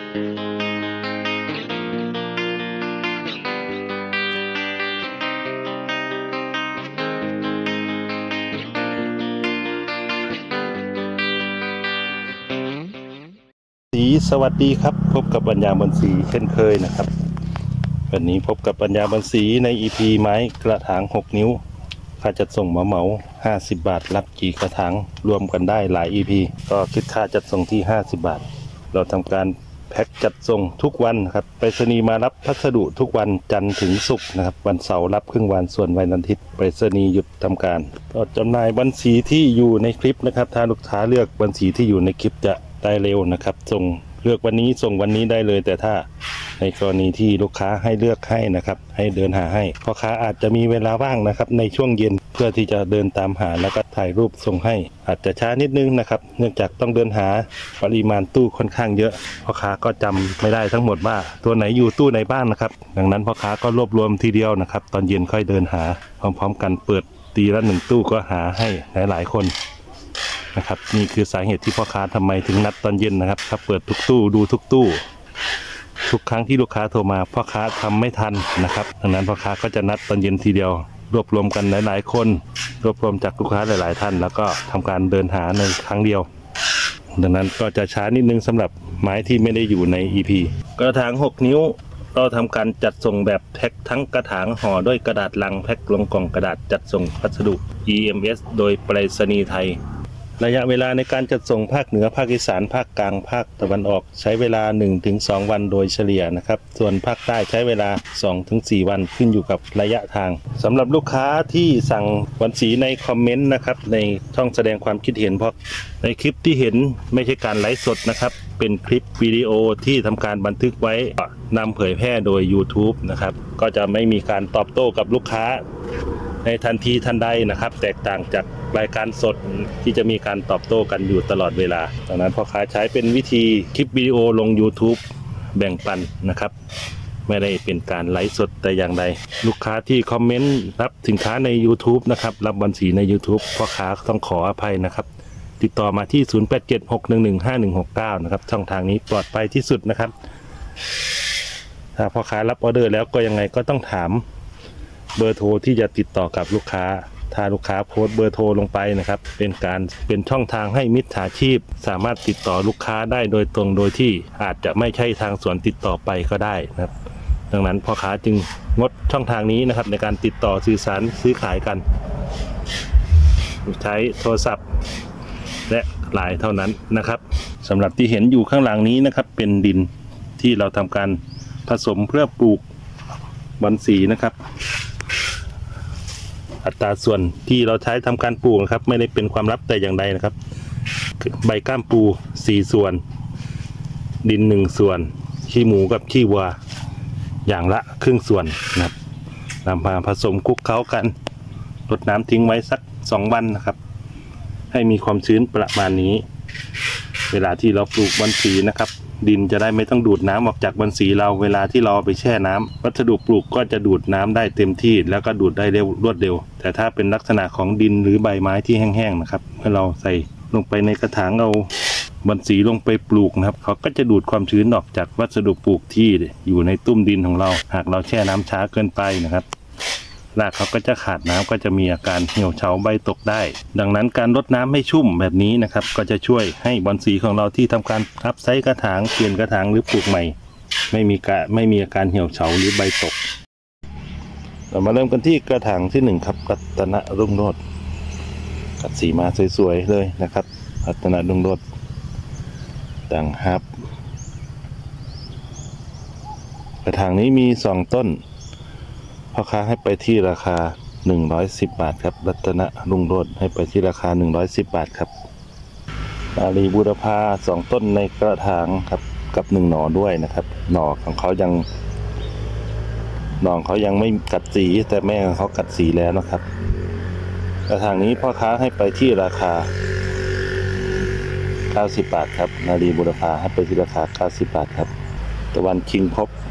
สวัสดีครับพบกับปัญญาบรรศรีเช่นเคยนะครับวันนี้พบกับปัญญาบรรศรีใน EP ไม้กระถาง6นิ้วค่าจัดส่งเหมา50 บาทรับกี่กระถางรวมกันได้หลาย EP ก็คิดค่าจัดส่งที่50 บาทเราทำการแพ็คจัดส่งทุกวันครับไปรษณีย์มารับพัสดุทุกวันจันทร์ถึงศุกร์นะครับวันเสาร์รับครึ่งวันส่วนวันอาทิตย์ไปรษณีย์หยุดทำการก็จำหน่ายบรรสีที่อยู่ในคลิปนะครับถ้าลูกค้าเลือกบรรสีที่อยู่ในคลิปจะได้เร็วนะครับส่งเลือกวันนี้ส่งวันนี้ได้เลยแต่ถ้าในกรณีที่ลูกค้าให้เลือกให้นะครับให้เดินหาให้พ่อค้าอาจจะมีเวลาว่างนะครับในช่วงเย็นเพื่อที่จะเดินตามหาแล้วก็ถ่ายรูปส่งให้อาจจะช้านิดนึงนะครับเนื่องจากต้องเดินหาปริมาณตู้ค่อนข้างเยอะพ่อค้าก็จำไม่ได้ทั้งหมดว่าตัวไหนอยู่ตู้ไหนบ้างนะครับดังนั้นพ่อค้าก็รวบรวมทีเดียวนะครับตอนเย็นค่อยเดินหาพร้อมๆกันเปิดตีละ1ตู้ก็หาให้หลายๆคนนะครับนี่คือสาเหตุที่พ่อค้าทำไมถึงนัดตอนเย็นนะครับถ้าเปิดทุกตู้ดูทุกตู้ทุกครั้งที่ลูกค้าโทรมาพ่อค้าทำไม่ทันนะครับดังนั้นพ่อค้าก็จะนัดตอนเย็นทีเดียวรวบรวมกันหลายๆคนรวบรวมจากลูกค้าหลายๆท่านแล้วก็ทำการเดินหาในครั้งเดียวดังนั้นก็จะช้านิดนึงสำหรับไม้ที่ไม่ได้อยู่ใน EP กระถาง6นิ้วเราทำการจัดส่งแบบแพ็คทั้งกระถางห่อด้วยกระดาษลังแพ็คลงกล่องกระดาษจัดส่งพัสดุ EMS โดยไปรษณีย์ไทยระยะเวลาในการจัดส่งภาคเหนือภาคอีสานภาคกลางภาคตะวันออกใช้เวลา 1-2 วันโดยเฉลี่ยนะครับส่วนภาคใต้ใช้เวลา 2-4 วันขึ้นอยู่กับระยะทางสำหรับลูกค้าที่สั่งบรรสีในคอมเมนต์นะครับในช่องแสดงความคิดเห็นเพราะในคลิปที่เห็นไม่ใช่การไลฟ์สดนะครับเป็นคลิปวิดีโอที่ทำการบันทึกไว้นำเผยแพร่โดย YouTube นะครับก็จะไม่มีการตอบโต้กับลูกค้าในทันทีทันใดนะครับแตกต่างจากรายการสดที่จะมีการตอบโต้กันอยู่ตลอดเวลาดังนั้นพ่อค้าใช้เป็นวิธีคลิปวิดีโอลง YouTube แบ่งปันนะครับไม่ได้เป็นการไลฟ์สดแต่อย่างใดลูกค้าที่คอมเมนต์รับสินค้าใน YouTube นะครับรับบรรสีใน YouTube พ่อค้าต้องขออภัยนะครับติดต่อมาที่ 0876115169 นะครับช่องทางนี้ปลอดภัยที่สุดนะครับถ้าพ่อค้ารับออเดอร์แล้วก็ยังไงก็ต้องถามเบอร์โทรที่จะติดต่อกับลูกค้าถ้าลูกค้าโพสต์เบอร์โทรลงไปนะครับเป็นช่องทางให้มิจฉาชีพสามารถติดต่อลูกค้าได้โดยตรงโดยที่อาจจะไม่ใช่ทางสวนติดต่อไปก็ได้นะครับดังนั้นพ่อค้าจึงงดช่องทางนี้นะครับในการติดต่อสื่อสารซื้อขายกันใช้โทรศัพท์และไลน์เท่านั้นนะครับสำหรับที่เห็นอยู่ข้างหลังนี้นะครับเป็นดินที่เราทำการผสมเพื่อปลูกบอนสีนะครับอัตราส่วนที่เราใช้ทำการปลูกนะครับไม่ได้เป็นความลับแต่อย่างใดนะครับใบก้ามปู4 ส่วนดิน1 ส่วนขี้หมูกับขี้วัวอย่างละครึ่งส่วนนะครับนำมาผสมคลุกเคล้ากันรดน้ำทิ้งไว้สัก2 วันนะครับให้มีความชื้นประมาณนี้เวลาที่เราปลูกบอนสีนะครับดินจะได้ไม่ต้องดูดน้ำออกจากบอนสีเราเวลาที่เราไปแช่น้ำวัสดุปลูกก็จะดูดน้ำได้เต็มที่แล้วก็ดูดได้รวดเร็วแต่ถ้าเป็นลักษณะของดินหรือใบไม้ที่แห้งๆนะครับเมื่อเราใส่ลงไปในกระถางเอาบอนสีลงไปปลูกนะครับเขาก็จะดูดความชื้นออกจากวัสดุปลูกที่อยู่ในตุ้มดินของเราหากเราแช่น้ำช้าเกินไปนะครับรากเขาก็จะขาดน้ำก็จะมีอาการเหี่ยวเฉาใบตกได้ดังนั้นการรดน้ำให้ชุ่มแบบนี้นะครับก็จะช่วยให้บอนสีของเราที่ทำการอัพไซส์กระถางเปลี่ยนกระถางหรือปลูกใหม่ไม่มีอาการเหี่ยวเฉาหรือใบตกเรามาเริ่มกันที่กระถางที่1ครับรัตนรุ่งโรจน์กัดสีมาสวยๆเลยนะครับรัตนรุ่งโรจน์ต่างฮับกระถางนี้มี2 ต้นพ่อค้าให้ไปที่ราคา110 บาทครับรัตนรุ่งโรจน์ให้ไปที่ราคา110 บาทครับนารีบูรพา2 ต้นในกระถางครับกับ1 หน่อด้วยนะครับหน่อของเขายังไม่กัดสีแต่แม่ของเขากัดสีแล้วนะครับกระถางนี้พ่อค้าให้ไปที่ราคา90 บาทครับนารีบูรพาให้ไปที่ราคา90 บาทครับตะวันคิงพบ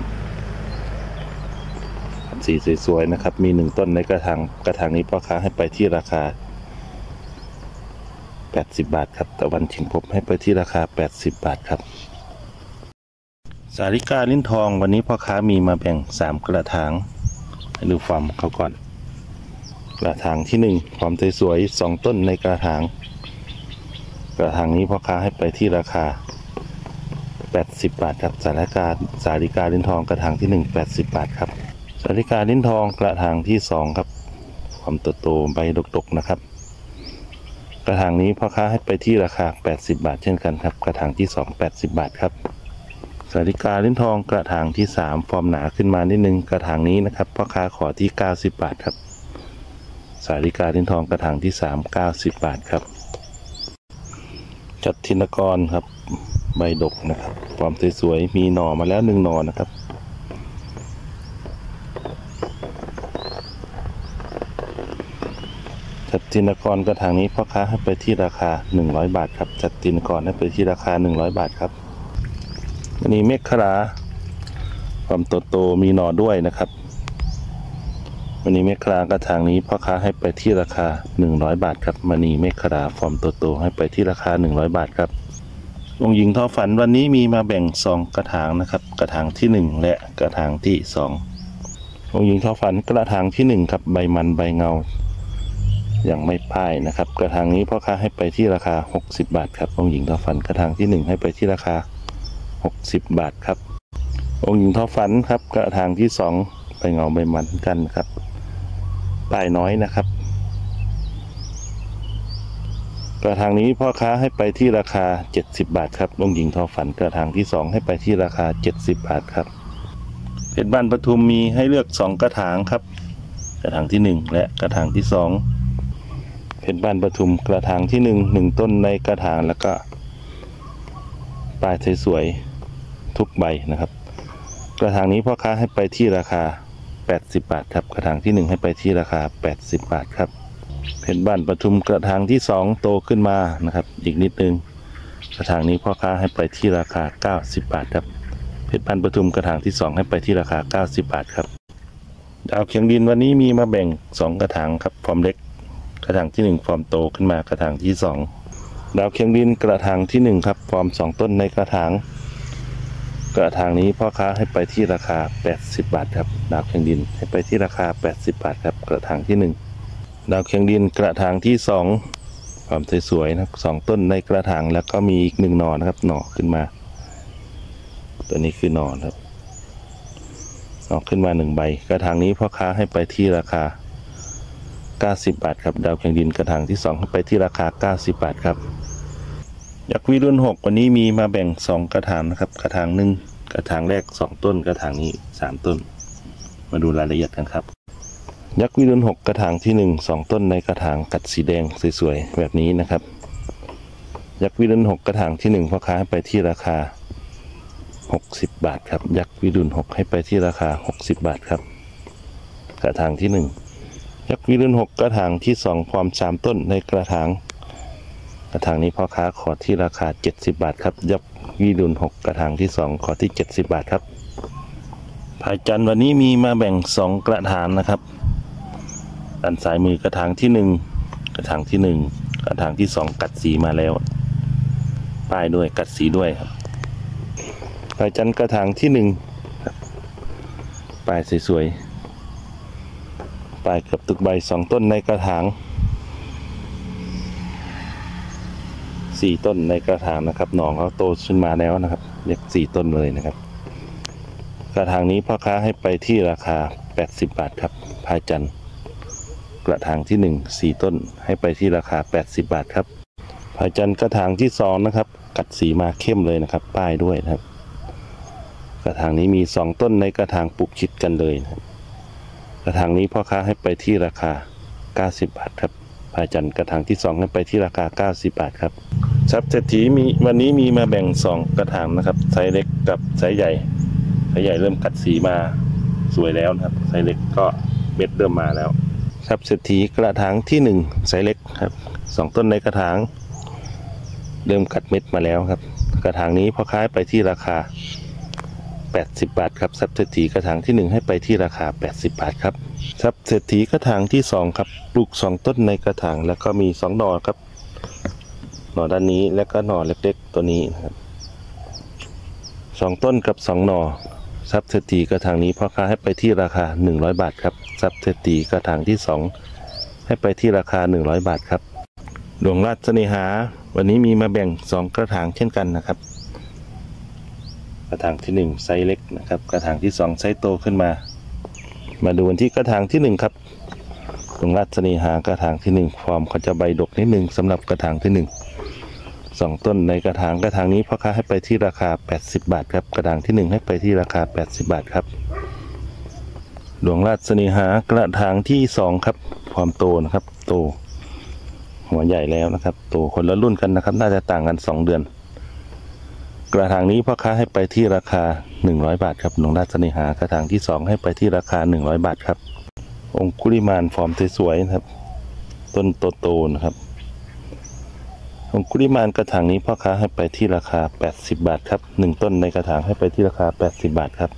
สีสวยๆนะครับมี1 ต้นในกระถางนี้พ่อค้าให้ไปที่ราคา80 บาทครับตะวันชิงพบให้ไปที่ราคา80 บาทครับสาริกาลิ้นทองวันนี้พ่อค้ามีมาแบ่ง3กระถางให้ดูฟอร์มเขาก่อนกระถางที่1ฟอร์มสวยๆ2ต้นในกระถางนี้พ่อค้าให้ไปที่ราคา80 บาทครับสาริกาลิ้นทองกระถางที่1 80 บาทครับสาริกาลิ้นทองกระถางที่2ครับความโตๆใบดกๆนะครับกระถางนี้พ่อค้าให้ไปที่ราคา80 บาทเช่นกันครับกระถางที่2 80 บาทครับสาริกาลิ้นทองกระถางที่3ฟอร์มหนาขึ้นมานิดนึงกระถางนี้นะครับพ่อค้าขอที่90 บาทครับสาริกาลิ้นทองกระถางที่3 90 บาทครับจัดทินกรครับใบดกนะครับฟอร์มสวยๆมีหน่อมาแล้ว1หน่อนะครับจัดทินกรกระถางนี้พ่อค้าให้ไปที่ราคา100 บาทครับจัดทินกรให้ไปที่ราคา100 บาทครับอันนี้เมฆขลาความโตมีหน่อด้วยนะครับวันนี้เมฆขลากระถางนี้พ่อค้าให้ไปที่ราคา100 บาทครับมณีเมฆขลาฟอร์มโตให้ไปที่ราคา100 บาทครับองค์หญิงทอฝันวันนี้มีมาแบ่ง2กระถางนะครับกระถางที่1และกระถางที่2องค์หญิงทอฝันกระถางที่1ครับใบมันใบเงาอย่างไม่ป้ายนะครับกระถางนี้พ่อค้าให้ไปที่ราคา60 บาทครับองค์หญิงทอฝันกระถางที่1ให้ไปที่ราคา60 บาทครับองค์หญิงทอฝันครับกระถางที่2ใบเงาใบมันกันครับป้ายน้อยนะครับกระถางนี้พ่อค้าให้ไปที่ราคา70 บาทครับองค์หญิงทอฝันกระถางที่2ให้ไปที่ราคา70 บาทครับเพชรบ้านปทุมมีให้เลือก2กระถางครับกระถางที่1และกระถางที่2เพชรบ้านปทุมกระถางที่1ต้นในกระถางแล้วก็ป้ายสวยๆทุกใบนะครับกระถางนี้พ่อค้าให้ไปที่ราคา80 บาทครับกระถางที่1ให้ไปที่ราคา80 บาทครับเพชรบ้านปทุมกระถางที่2โตขึ้นมานะครับอีกนิดนึงกระถางนี้พ่อค้าให้ไปที่ราคา90 บาทครับเพชรบ้านปทุมกระถางที่2ให้ไปที่ราคา90 บาทครับดาวเขียงดินวันนี้มีมาแบ่ง2กระถางครับฟอร์มเล็กกระถางที่1ฟอร์มโตขึ้นมากระถางที่2ดาวเขียงดินกระถางที่1ครับฟอร์ม2ต้นในกระถางนี้พ่อค้าให้ไปที่ราคา80 บาทครับดาวเขียงดินให้ไปที่ราคา80 บาทครับกระถางที่1ดาวเขียงดินกระถางที่2ความสวยๆนะครับ2ต้นในกระถางแล้วก็มีอีก1หน่อนะครับหน่อขึ้นมาตัวนี้คือหน่อครับหน่อขึ้นมา1ใบกระถางนี้พ่อค้าให้ไปที่ราคา90 บาทครับดาวเขียงดินกระถางที่2ให้ไปที่ราคา90 บาทครับยักษ์วิรุณ6วันนี้มีมาแบ่ง2กระถางนะครับกระถาง1กระถางแรก2ต้นกระถางนี้3ต้นมาดูรายละเอียดกันครับยักษ์วิรุณ6กระถางที่1 2ต้นในกระถางกัดสีแดงสวยๆแบบนี้นะครับยักษ์วิรุณ6กระถางที่1พ่อค้าให้ไปที่ราคา60 บาทครับยักษ์วิรุณ6ให้ไปที่ราคา60 บาทครับกระถางที่1ยักษ์วิรุณ6กระถางที่2ความ3ต้นในกระถางนี้พ่อค้าขอที่ราคา70 บาทครับยักษ์วิรุณ6กระถางที่2ขอที่70 บาทครับพายจันทร์วันนี้มีมาแบ่ง2กระถางนะครับด้านซ้ายมือกระถางที่1กระถางที่1กระถางที่2กัดสีมาแล้วป้ายด้วยกัดสีด้วยครับพายจันทร์กระถางที่1ป้ายสวยๆป้ายกับตึกใบ2ต้นในกระถาง4ต้นในกระถางนะครับหน่อเขาโตขึ้นมาแล้วนะครับเรียก4ต้นเลยนะครับกระถางนี้พ่อค้าให้ไปที่ราคา80 บาทครับพายจันทร์กระถางที่1 4ต้นให้ไปที่ราคา80 บาทครับพายจันทร์กระถางที่2นะครับกัดสีมาเข้มเลยนะครับป้ายด้วยนะครับกระถางนี้มี2ต้นในกระถางปลูกชิดกันเลยนะครับกระถางนี้พ่อค้าให้ไปที่ราคา90 บาทครับพายจันทร์กระถางที่2ให้ไปที่ราคา90 บาทครับทรัพย์เศรษฐีวันนี้มีมาแบ่ง2กระถางนะครับไซส์เล็กกับไซส์ใหญ่เริ่มกัดสีมาสวยแล้วนะครับไซส์เล็กก็เม็ดเริ่มมาแล้วทรัพย์เศรษฐีกระถางที่1ไซส์เล็กครับ2ต้นในกระถางเริ่มกัดเม็ดมาแล้วครับกระถางนี้พ่อค้าไปที่ราคา80 บาทครับทรัพย์เศรษฐีกระถางที่1ให้ไปที่ราคา80 บาทครับทรัพย์เศรษฐีกระถางที่2ครับปลูก2ต้นในกระถางแล้วก็มี2หน่อครับหน่อด้านนี้และก็หน่อเล็กๆตัวนี้นะครับ 2 ต้นกับ 2 หน่อซับเศรษฐีกระถางนี้พ่อค้าให้ไปที่ราคา100 บาทครับซับเศรษฐีกระถางที่ 2ให้ไปที่ราคา100 บาทครับดวงราชเสน่หาวันนี้มีมาแบ่ง2กระถางเช่นกันนะครับกระถางที่1ไซส์เล็กนะครับกระถางที่2ไซส์โตขึ้นมาดูกันที่กระถางที่1ครับดวงราชเสน่หากระถางที่1ฟอร์มเขาจะใบดกนิดนึงสำหรับกระถางที่2ต้นในกระถางนี้พ่อค้าให้ไปที่ราคา80 บาทครับกระถางที่1ให้ไปที่ราคา80 บาทครับดวงราชเสน่หากระถางที่2ครับความโตนะครับโตหัวใหญ่แล้วนะครับโตคนละรุ่นกันนะครับน่าจะต่างกัน2 เดือนกระถางนี้พ่อค้าให้ไปที่ราคา100 บาทครับดวงราชเสน่หากระถางที่2ให้ไปที่ราคา100 บาทครับองคุลิมานฟอร์มสวยๆนะครับต้นโตๆนะครับองคุลิมานกระถางนี้พ่อค้าให้ไปที่ราคา80 บาทครับ1ต้นในกระถางให้ไปที่ราคา80 บาทครับ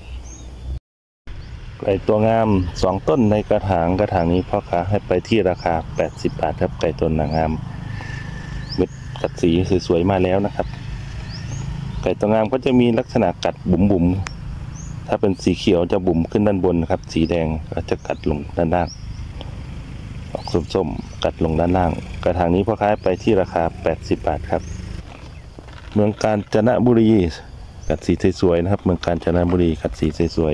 ไก่ตัวงาม2ต้นในกระถางนี้พ่อค้าให้ไปที่ราคา80 บาทครับไก่ตัวหนังงามเม็ดกัดสีสวยๆมาแล้วนะครับไก่ตัวงามก็จะมีลักษณะกัดบุ๋มๆถ้าเป็นสีเขียวจะบุ๋มขึ้นด้านบนนะครับสีแดงก็จะกัดลงด้านล่างออกส้มๆกัดลงด้านล่างกระถางนี้พ่อค้าไปที่ราคา80 บาทครับเมืองกาญจนบุรีกัดสีสวยๆนะครับเมืองกาญจนบุรีกัดสีสวย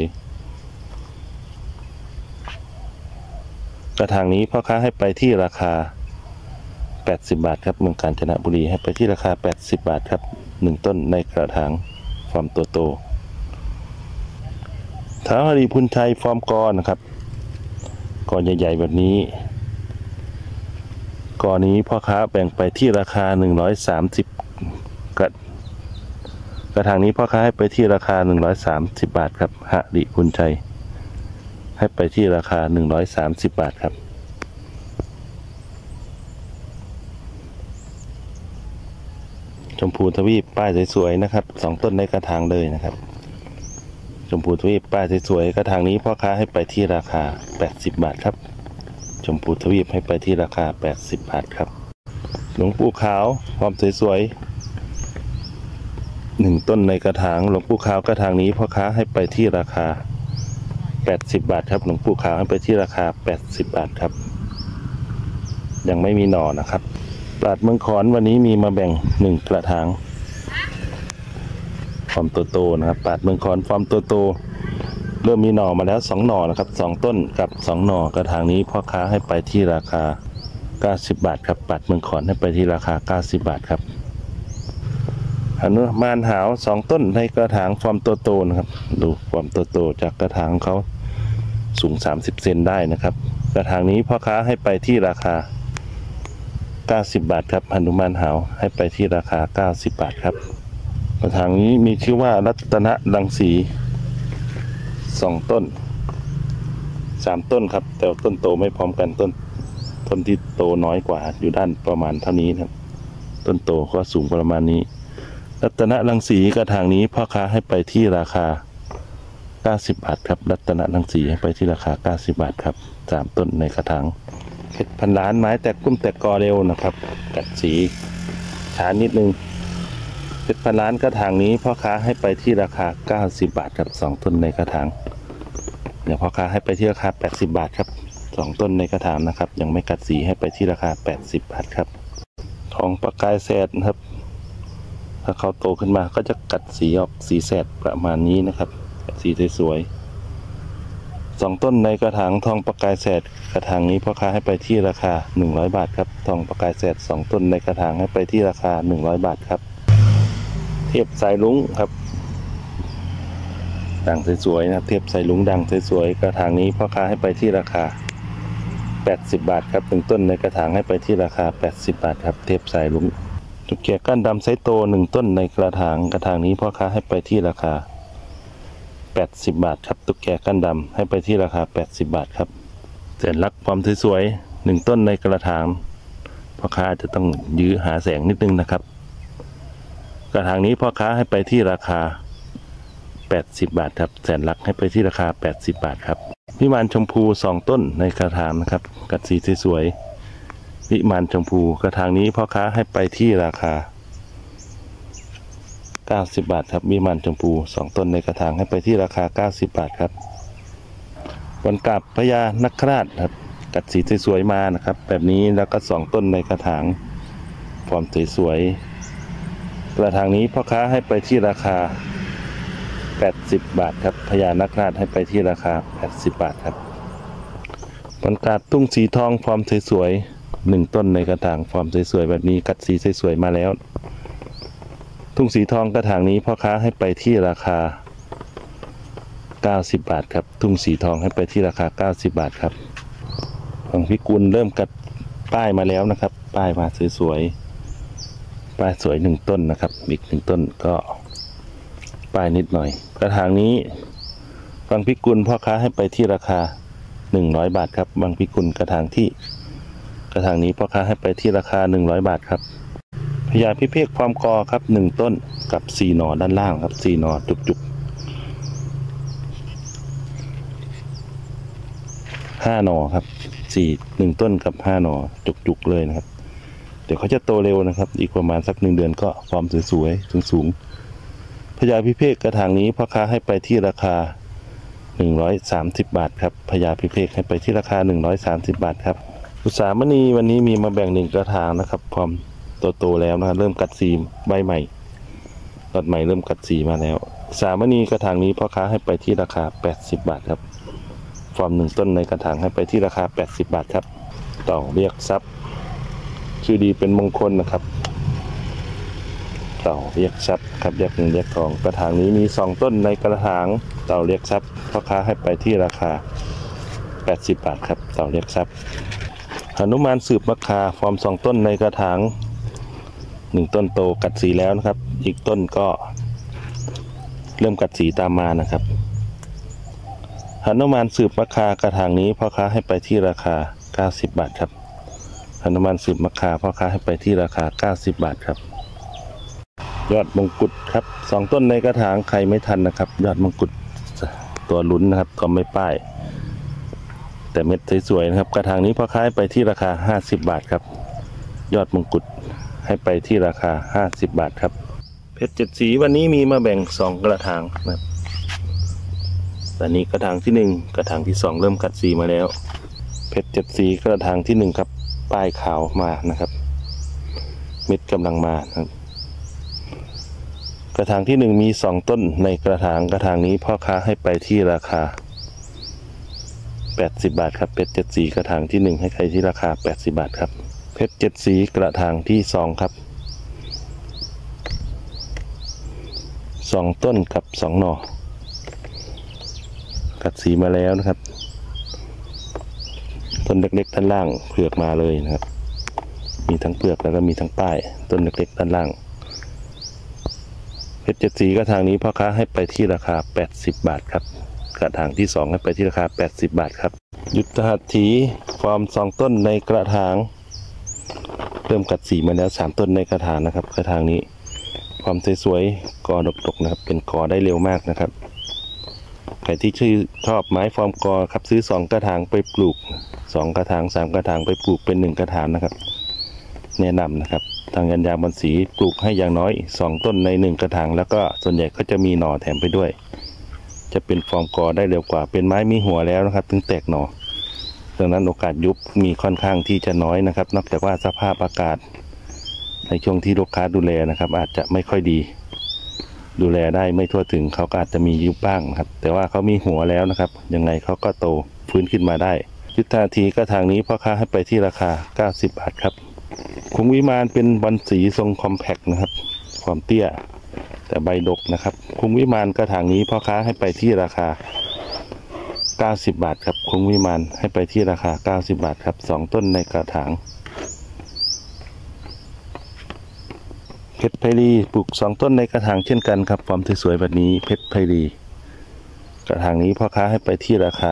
ๆกระถางนี้พ่อค้าให้ไปที่ราคา80 บาทครับเมืองกาญจนบุรีให้ไปที่ราคา80 บาทครับ1ต้นในกระถางฟอร์มโตท้าวหรีพุนชัยฟอร์มกอนะครับกอใหญ่ๆแบบนี้กอนี้พ่อค้าแบ่งไปที่ราคา130กระถางนี้พ่อค้าให้ไปที่ราคา130 บาทครับหริพุนชัยให้ไปที่ราคา130 บาทครับชมพูทวีปป้ายสวยๆนะครับ2ต้นในกระถางเลยนะครับชมพูทวีปป้ายสวยๆกระถางนี้พ่อค้าให้ไปที่ราคา80 บาทครับชมพูทวีปให้ไปที่ราคา80 บาทครับหลวงปู่ขาวความสวยๆ1ต้นในกระถางหลวงปู่ขาวกระถางนี้พ่อค้าให้ไปที่ราคา80 บาทครับหลวงปู่ขาวให้ไปที่ราคา80 บาทครับยังไม่มีหน่อนะครับปราดเมืองขอนวันนี้มีมาแบ่ง1กระถางฟอร์มโตๆนะครับปราดเมืองขอนฟอร์มโตๆเริ่มมีหน่อมาแล้ว2 หน่อนะครับ2ต้นกับ2 หน่อกระถางนี้พ่อค้าให้ไปที่ราคา90 บาทครับปราดเมืองขอนให้ไปที่ราคา90 บาทครับหนุมานหาว2ต้นในกระถางฟอร์มโตๆนะครับดูฟอร์มโตๆจากกระถางเขาสูง30 เซนได้นะครับกระถางนี้พ่อค้าให้ไปที่ราคา90 บาทครับหนุมานหาวให้ไปที่ราคา90 บาทครับกระถางนี้มีชื่อว่ารัตนรังสี2 ต้น3 ต้นครับแต่ต้นโตไม่พร้อมกันต้นที่โตน้อยกว่าอยู่ด้านประมาณเท่านี้ครับต้นโตก็สูงประมาณนี้รัตนรังสีกระถางนี้พ่อค้าให้ไปที่ราคา90 บาทครับรัตนรังสีให้ไปที่ราคา90 บาทครับ3 ต้นในกระถางเพชรพันล้านไม้แตกกุ้มแตกกอเร็วนะครับกัดสีช้านิดนึงเพชรพันล้านกระถางนี้พ่อค้าให้ไปที่ราคา90 บาทครับ2 ต้นในกระถางเดี๋ยวพ่อค้าให้ไปที่ราคา80 บาทครับ2 ต้นในกระถางนะครับยังไม่กัดสีให้ไปที่ราคา80 บาทครับทองประกายแสดนะครับถ้าเขาโตขึ้นมาก็จะกัดสีออกสีแสดประมาณนี้นะครับสีสวยๆ2 ต้นในกระถางทองประกายแสดกระถางนี้พ่อค้าให้ไปที่ราคา100 บาทครับทองประกายแสด2 ต้นในกระถางให้ไปที่ราคา100 บาทครับเทพสายลุ้งครับด่างสวยๆนะเทพสายลุ้งด่างสวยๆกระถางนี้พ่อค้าให้ไปที่ราคา80 บาทครับ1 ต้นในกระถางให้ไปที่ราคา80 บาทครับเทพสายลุ้งตุกแกก้านดำไซโต1 ต้นในกระถางนี้พ่อค้าให้ไปที่ราคา80 บาทครับตุกแกก้านดำให้ไปที่ราคา80 บาทครับแสนรักความสวยๆ1 ต้นในกระถางพ่อค้าจะต้องยื้อหาแสงนิดนึงนะครับกระถางนี้พ่อค้าให้ไปที่ราคา80 บาทครับแสนรักให้ไปที่ราคา80 บาทครับวิมานชมพู2 ต้นในกระถางนะครับกัดสีสวยๆวิมานชมพูกระถางนี้พ่อค้าให้ไปที่ราคา 90 บาทครับวิมานชมพู2ต้นในกระถางให้ไปที่ราคา90 บาทครับวันกาบพญานาคราชครับกัดสีสวยๆมานะครับแบบนี้แล้วก็2ต้นในกระถางฟอร์มสวยๆกระถางนี้พ่อค้าให้ไปที่ราคา80 บาทครับพญานาคราชให้ไปที่ราคา80 บาทครับวันกาบตุ้งสีทองฟอร์มสวยๆ1ต้นในกระถางฟอร์มสวยๆแบบนี้กัดสีสวยๆมาแล้วทุ่งสีทองกระถางนี้พ่อค้าให้ไปที่ราคา90 บาทครับทุ่งสีทองให้ไปที่ราคา90 บาทครับของพิกุลเริ่มกัดป้ายมาแล้วนะครับป้ายมาสวยๆป้ายสวย1ต้นนะครับอีก1ต้นก็ป้ายนิดหน่อยกระถางนี้บางพิกุลพ่อค้าให้ไปที่ราคา100 บาทครับบางพิกุลกระถางนี้พ่อค้าให้ไปที่ราคา100 บาทครับพญาพิเภกความกอครับ1ต้นกับ4หน่อด้านล่างครับ4หน่อจุกๆ5หน่อครับ1ต้นกับ5หน่อจุกๆเลยนะครับเดี๋ยวเขาจะโตเร็วนะครับอีกประมาณสัก1 เดือนก็ฟอร์มสวยๆสูงพญาพิเภกกระถางนี้พ่อค้าให้ไปที่ราคา130 บาทครับพญาพิเภกให้ไปที่ราคา130 บาทครับอุษามณีวันนี้มีมาแบ่ง1กระถางนะครับพร้อมโตแล้วนะครับเริ่มกัดสีใบใหม่รอดใหม่เริ่มกัดสีมาแล้วสามณีกระถางนี้พ่อค้าให้ไปที่ราคา80 บาทครับฟอร์ม1ต้นในกระถางให้ไปที่ราคา80 บาทครับเต่าเรียกทรัพย์ชื่อดีเป็นมงคลนะครับเต่าเรียกทรัพย์ครับเรียกเงินเรียกทองกระถางนี้มี2ต้นในกระถางเต่าเรียกทรัพย์พ่อค้าให้ไปที่ราคา80 บาทครับเต่าเรียกทรัพย์หนุมานสืบมะคาฟอร์ม2ต้นในกระถาง1ต้นโตกัดสีแล้วนะครับอีกต้นก็เริ่มกัดสีตามมานะครับหนุมานสืบมะคากระถางนี้พ่อค้าให้ไปที่ราคา90 บาทครับหนุมานสืบมะคาพ่อค้าให้ไปที่ราคา90 บาทครับยอดมงกุฎครับ2ต้นในกระถางใครไม่ทันนะครับยอดมงกุฎตัวลุ้นนะครับก็ไม่ป้ายแต่เม็ดสวยๆนะครับกระถางนี้พ่อค้าให้ไปที่ราคา50 บาทครับยอดมงกุฎให้ไปที่ราคา50 บาทครับเพชร7 สีวันนี้มีมาแบ่ง2กระถางนะครับตอนนี้กระถางที่1กระถางที่2เริ่มกัดสีมาแล้วเพชร7 สีกระถางที่1ครับป้ายขาวมานะครับเม็ดกำลังมาครับกระถางที่1มี2ต้นในกระถางนี้พ่อค้าให้ไปที่ราคา80 บาทครับเพชร7 สีกระถางที่1ให้ใครที่ราคา80 บาทครับเพชร7 สีกระถางที่2ครับ2ต้นกับ2หน่อกัดสีมาแล้วนะครับต้นเล็กๆด้านล่างเผือกมาเลยนะครับมีทั้งเปลือกแล้วก็มีทั้งป้ายต้นเล็กๆด้านล่างเพชร7 สีกระถางนี้พ่อค้าให้ไปที่ราคา80 บาทครับกระถางที่2ให้ไปที่ราคา80 บาทครับยุทธหัตถีฟอร์ม2ต้นในกระถางเริ่มกัดสีมาแล้ว3ต้นในกระถางนะครับกระถางนี้ความสวยๆกอดกๆนะครับเป็นกอได้เร็วมากนะครับใครที่ชอบไม้ฟอร์มกอครับซื้อ2กระถางไปปลูก2กระถาง3กระถางไปปลูกเป็น1กระถางนะครับแนะนำนะครับทางยันยาบอนสีปลูกให้อย่างน้อย2ต้นใน1กระถางแล้วก็ส่วนใหญ่ก็จะมีหน่อแถมไปด้วยจะเป็นฟอร์มกอได้เร็วกว่าเป็นไม้มีหัวแล้วนะครับถึงแตกหน่อดังนั้นโอกาสยุบมีค่อนข้างที่จะน้อยนะครับนอกจากว่าสภาพอากาศในช่วงที่ลูกค้าดูแลนะครับอาจจะไม่ค่อยดีดูแลได้ไม่ทั่วถึงเขาก็อาจจะมียุบบ้างครับแต่ว่าเขามีหัวแล้วนะครับยังไงเขาก็โตฟื้นขึ้นมาได้ยุทธาทีกระถางนี้พ่อค้าให้ไปที่ราคา90 บาทครับคุ้งวิมานเป็นบอนสีทรงคอมแพคนะครับความเตี้ยแต่ใบดกนะครับคุ้งวิมานกระถางนี้พ่อค้าให้ไปที่ราคา90 บาทครับคุ้งวิมานให้ไปที่ราคา90 บาทครับ2ต้นในกระถางเพชรไพรีปลูก2ต้นในกระถางเช่นกันครับฟอร์มสวยๆแบบนี้เพชรไพรีกระถางนี้พ่อค้าให้ไปที่ราคา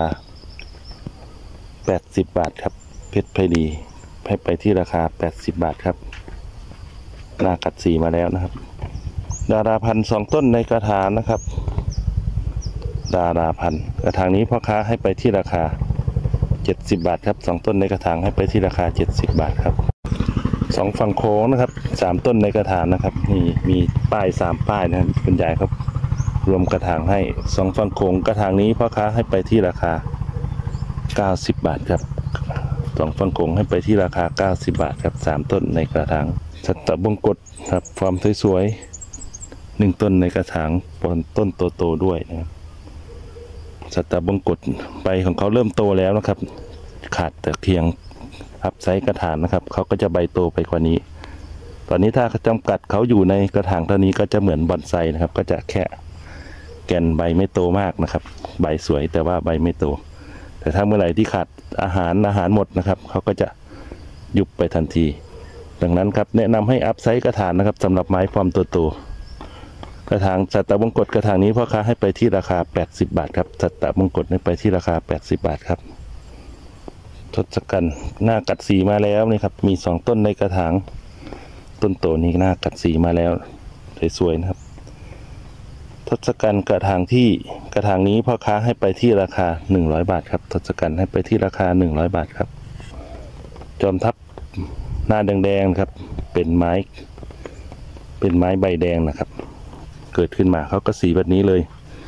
80 บาทครับเพชรไพรีให้ไปที่ราคา80 บาทครับหน้ากัดสีมาแล้วนะครับดาราพันธุ์2ต้นในกระถางนะครับดาราพันธุ์กระถางนี้พ่อค้าให้ไปที่ราคา70 บาทครับ2ต้นในกระถางให้ไปที่ราคา70 บาทครับ 2ฝั่งโค้งนะครับ3ต้นในกระถางนะครับนี่มีป้าย3ป้ายนะครับคุณยายครับรวมกระถางให้2ฝั่งโค้งกระถางนี้พ่อค้าให้ไปที่ราคา90 บาทครับ2ฝั่งโค้งให้ไปที่ราคา90 บาทครับ3ต้นในกระถางสัตบงกฎครับความสวยๆ1ต้นในกระถางต้นโตๆด้วยนะครับสัตบงกฎใบของเขาเริ่มโตแล้วนะครับขาดแต่เพียงอัพไซส์กระถางนะครับเขาก็จะใบโตไปกว่านี้ตอนนี้ถ้าจำกัดเขาอยู่ในกระถางเท่านี้ก็จะเหมือนบอนไซนะครับก็จะแค่แก่นใบไม่โตมากนะครับใบสวยแต่ว่าใบไม่โตแต่ถ้าเมื่อไหร่ที่ขาดอาหารหมดนะครับเขาก็จะยุบไปทันทีดังนั้นครับแนะนำให้อัพไซส์กระถางนะครับสำหรับไม้ฟอร์มโตกระถางสัตบงกฎกระถางนี้พ่อค้าให้ไปที่ราคา80 บาทครับสัตบงกฎให้ไปที่ราคา80 บาทครับทศกัณฐ์หน้ากัดสีมาแล้วนี่ครับมี2ต้นในกระถางต้นโตนี้หน้ากัดสีมาแล้วสวยๆนะครับทศกัณฐ์กระถางนี้พ่อค้าให้ไปที่ราคา100 บาทครับทศกัณฐ์ให้ไปที่ราคา100 บาทครับจอมทัพหน้าแดงๆครับเป็นไม้ใบแดงนะครับเกิดขึ้นมาเขาก็สีแบบนี้เลย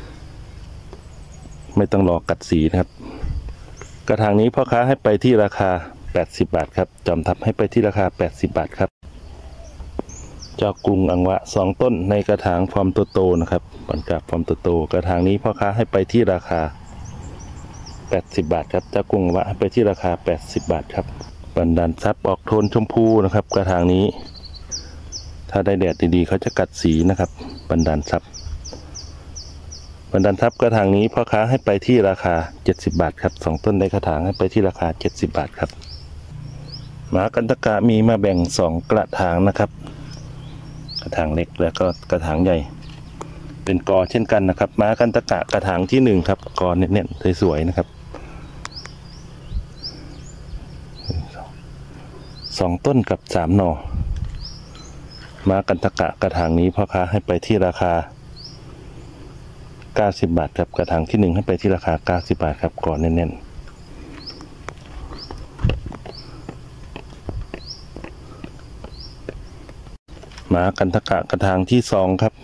ไม่ต้องรอกัดสีนะครับกระถางนี้พ่อค้าให้ไปที่ราคา80 บาทครับจอมทัพให้ไปที่ราคา80 บาทครับเจ้ากรุงอังวะ2ต้นในกระถางฟอร์มโตๆนะครับบอนกราบฟอร์มโตๆกระถางนี้พ่อค้าให้ไปที่ราคา80 บาทครับเจ้ากรุงอังวะให้ไปที่ราคา80 บาทครับบันดาลทรัพย์ออกโทนชมพูนะครับกระถางนี้ถ้าได้แดดดีๆเขาจะกัดสีนะครับบันดาลทรัพย์กระถางนี้พ่อค้าให้ไปที่ราคา70 บาทครับ2ต้นในกระถางให้ไปที่ราคา70 บาทครับหมากันตะกะมีมาแบ่ง2กระถางนะครับกระถางเล็กแล้วก็กระถางใหญ่เป็นกอเช่นกันนะครับหมากันตะกะกระถางที่1ครับกอเน้นๆสวยๆนะครับ2ต้นกับ3หน่อหมากันตะกะกระถางนี้พ่อค้าให้ไปที่ราคา90 บาทครับกระถางที่1ให้ไปที่ราคา90 บาทครับก่อนแน่นๆหมากันตะกะกระถางที่2ครับ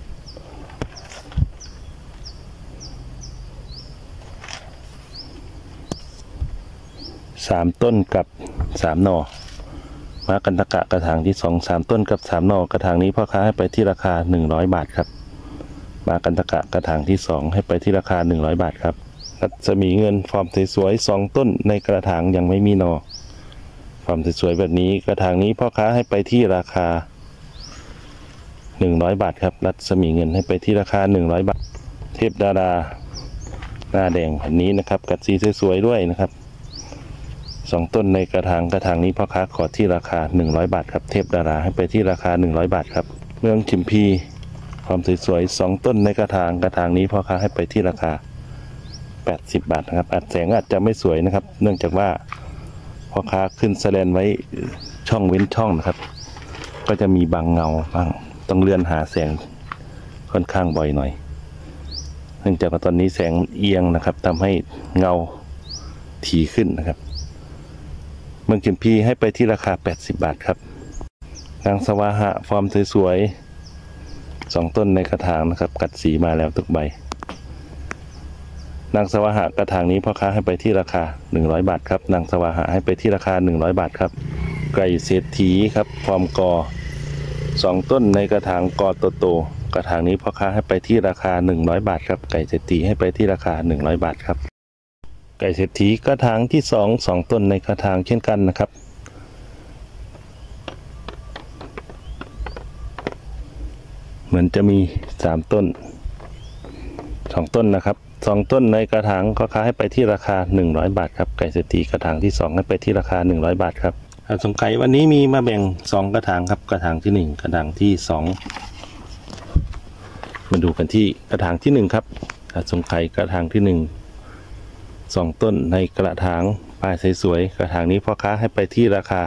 3ต้นกับ3หน่อหมากันตะกะกระถางที่2 3ต้นกับ3หน่อกระถางนี้พ่อค้าให้ไปที่ราคา100 บาทครับมากันตะกะกระถางที่2ให้ไปที่ราคา100 บาทครับรัศมีเงินฟอร์มสวยๆ2ต้นในกระถางยังไม่มีหน่อฟอร์มสวยๆแบบนี้กระถางนี้พ่อค้าให้ไปที่ราคา100 บาทครับรัศมีเงินให้ไปที่ราคา100 บาทเทพดาราหน้าแดงแบบนี้นะครับกัดสีสวยๆด้วยนะครับ2ต้นในกระถางนี้พ่อค้าขอที่ราคา100 บาทครับเทพดาราให้ไปที่ราคา100 บาทครับเมืองชิมพีความสวยๆ2ต้นในกระถางนี้พ่อค้าให้ไปที่ราคา80 บาทนะครับแสงอาจจะไม่สวยนะครับเนื่องจากว่าพ่อค้าขึ้นแสดงไว้ช่องเว้นช่องนะครับก็จะมีบางเงาบ้างต้องเลื่อนหาแสงค่อนข้างบ่อยหน่อยเนื่องจากว่าตอนนี้แสงเอียงนะครับทำให้เงาถี่ขึ้นนะครับเมืองชิมพีให้ไปที่ราคา80 บาทครับนางสวาหะฟอร์มสวยๆ2ต้นในกระถางนะครับกัดสีมาแล้วทุกใบนางสวาหะกระถางนี้พ่อค้าให้ไปที่ราคา100 บาทครับนางสวาหะให้ไปที่ราคา100 บาทครับไก่เศรษฐีครับฟอร์มกอ2ต้นในกระถางกอโตๆกระถางนี้พ่อค้าให้ไปที่ราคา100 บาทครับไก่เศรษฐีให้ไปที่ราคา100 บาทครับไก่เศรษฐีกระถางที่2ต้นในกระถางเช่นกันนะครับเหมือนจะมี3ต้น2ต้นนะครับ2ต้นในกระถางก็ค้าให้ไปที่ราคา100 บาทครับไก่เศรษฐีกระถางที่2ให้ไปที่ราคา100 บาทครับสงไก่วันนี้มีมาแบ่ง2กระถางครับกระถางที่1กระถางที่2มาดูกันที่กระถางที่1ครับสงไก่กระถางที่2ต้นในกระถางปลายสวยๆกระถางนี้พ่อค้าให้ไปที่ราคา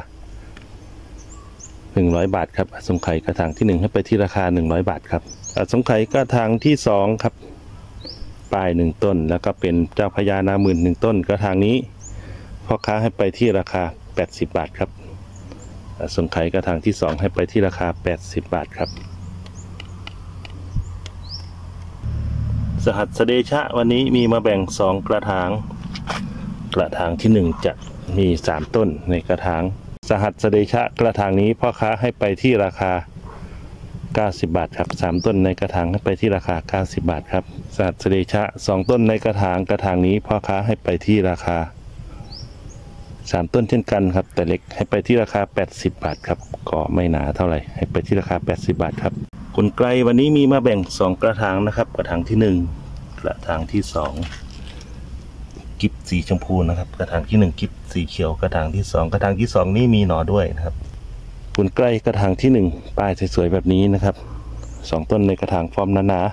100 บาทครับสงไข่กระถางที่1ให้ไปที่ราคา100 บาทครับสงไข่กระถางที่2ครับปลาย1ต้นแล้วก็เป็นเจ้าพญานามื่น1ต้นกระถางนี้พ่อค้าให้ไปที่ราคา80 บาทครับส่งขายกระถางที่2ให้ไปที่ราคา80 บาทครับสหัสเดชะวันนี้มีมาแบ่ง2กระถางกระถางที่1จะมี3ต้นในกระถางสหัสเดชะกระถางนี้พ่อค้าให้ไปที่ราคา90 บาทครับ3ต้นในกระถางให้ไปที่ราคา90 บาทครับสหัสเดชะ2ต้นในกระถางนี้พ่อค้าให้ไปที่ราคา3ต้นเช่นกันครับแต่เล็กให้ไปที่ราคา80 บาทครับก็ไม่หนาเท่าไหร่ให้ไปที่ราคา80 บาทครับคนไกลวันนี้มีมาแบ่ง2กระถางนะครับกระถางที่1กระถางที่2กิบสีชมพูนะครับกระถางที่1กิบสีเขียวกระถางที่2กระถางที่2นี่มีหน่อด้วยนะครับคนใกล้กระถางที่1ป้ายสวยๆแบบนี้นะครับ2ต้นในกระถางฟอร์มหนา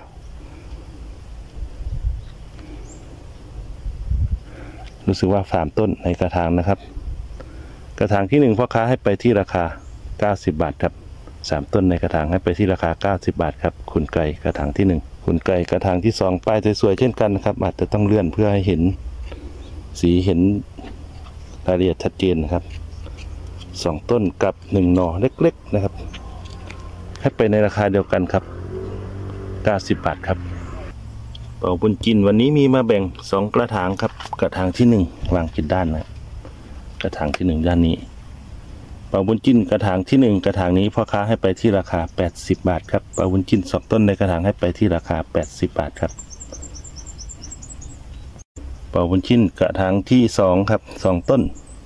ๆรู้สึกว่า3ต้นในกระถางนะครับกระถางที่1พ่อค้าให้ไปที่ราคา90 บาทครับ3ต้นในกระถางให้ไปที่ราคา90 บาทครับคุณไก่กระถางที่1คุณไก่กระถางที่2ป้ายสวยๆเช่นกันนะครับอาจจะต้องเลื่อนเพื่อให้เห็นสีเห็นรายละเอียดชัดเจนนะครับ2ต้นกับ1หน่อเล็กๆนะครับให้ไปในราคาเดียวกันครับ90 บาทครับเป่าบุญจินวันนี้มีมาแบ่ง2กระถางครับกระถางที่1วางผิดด้านนะกระถางที่1ด้านนี้เป่าบุญจินกระถางที่1กระถางนี้พ่อค้าให้ไปที่ราคา80 บาทครับเป่าบุญจิน2ต้นในกระถางให้ไปที่ราคา80 บาทครับเป่าบุญจินกระถางที่2ครับ2ต้น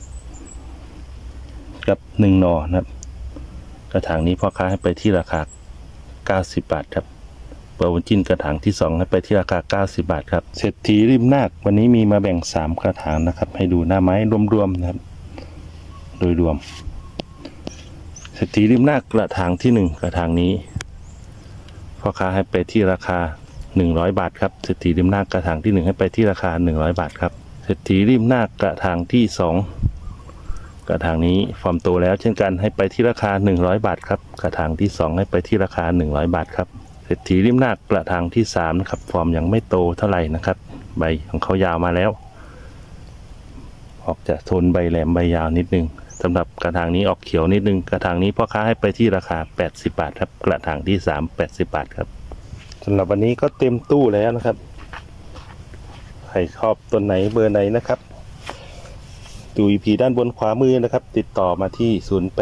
กับ1หน่อนะครับกระถางนี้พ่อค้าให้ไปที่ราคา90 บาทครับเป่าบุญจินกระถางที่2ให้ไปที่ราคา90 บาทครับเศรษฐีริมนาควันนี้มีมาแบ่ง3กระถางนะครับให้ดูหน้าไม้รวมๆนะครับโดยรวมเศรษฐีริมนาคกระถางที่1กระถางนี้พ่อค้าให้ไปที่ราคา100 บาทครับเศรษฐีริมนาคกระถางที่1ให้ไปที่ราคา100 บาทครับเศรษฐีริมนาคกระถางที่2กระถางนี้ฟอร์มโตแล้วเช่นกันให้ไปที่ราคา100 บาทครับกระถางที่2ให้ไปที่ราคา100 บาทครับเศรษฐีริมนาคกระถางที่3นะครับฟอร์มยังไม่โตเท่าไหร่นะครับใบของเขายาวมาแล้วออกจะโทนใบแหลมใบยาวนิดนึงสำหรับกระถางนี้ออกเขียวนิดนึงกระถางนี้พ่อค้าให้ไปที่ราคา80 บาทครับกระถางที่3 80 บาทครับสำหรับวันนี้ก็เต็มตู้แล้วนะครับใครชอบต้นไหนเบอร์ไหนนะครับดู EP ด้านบนขวามือนะครับติดต่อมาที่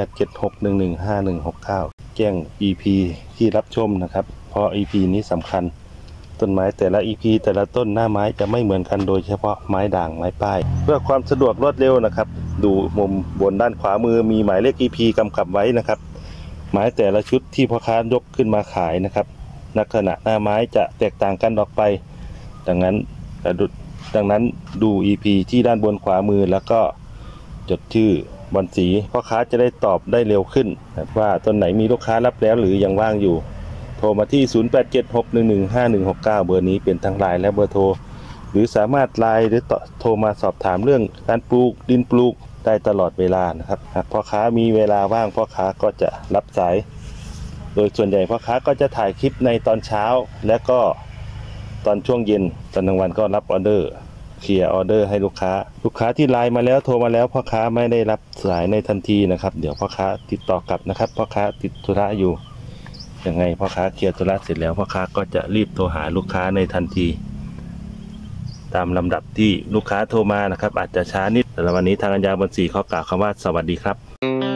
0876115169แจ้ง EP ที่รับชมนะครับเพราะ EP นี้สำคัญต้นไม้แต่ละ EP แต่ละต้นหน้าไม้จะไม่เหมือนกันโดยเฉพาะไม้ด่างไม้ป้ายเพื่อความสะดวกรวดเร็วนะครับดูมุมบนด้านขวามือมีหมายเลข EP กำกับไว้นะครับไม้แต่ละชุดที่พ่อค้ายกขึ้นมาขายนะครับลักษณะหน้าไม้จะแตกต่างกันออกไปดังนั้นดู EP ที่ด้านบนขวามือแล้วก็จดชื่อบอลสีพ่อค้าจะได้ตอบได้เร็วขึ้นว่าต้นไหนมีลูกค้ารับแล้วหรือยังว่างอยู่โทรมาที่0876115169เบอร์นี้เป็นทั้งไลน์และเบอร์โทรหรือสามารถไลน์หรือโทรมาสอบถามเรื่องการปลูกดินปลูกได้ตลอดเวลานะครับหากพ่อค้ามีเวลาว่างพ่อค้าก็จะรับสายโดยส่วนใหญ่พ่อค้าก็จะถ่ายคลิปในตอนเช้าและก็ตอนช่วงเย็นตอนกลางวันก็รับออเดอร์เคลียร์ออเดอร์ให้ลูกค้าที่ไลน์มาแล้วโทรมาแล้วพ่อค้าไม่ได้รับสายในทันทีนะครับเดี๋ยวพ่อค้าติดต่อกลับนะครับพ่อค้าติดธุระอยู่ยังไงพ่อค้าเคลียร์ธุระเสร็จแล้วพ่อค้าก็จะรีบโทรหาลูกค้าในทันทีตามลำดับที่ลูกค้าโทรมานะครับอาจจะช้านิดแต่วันนี้ทางอัญญาบนสีขอกล่าวคำว่าสวัสดีครับ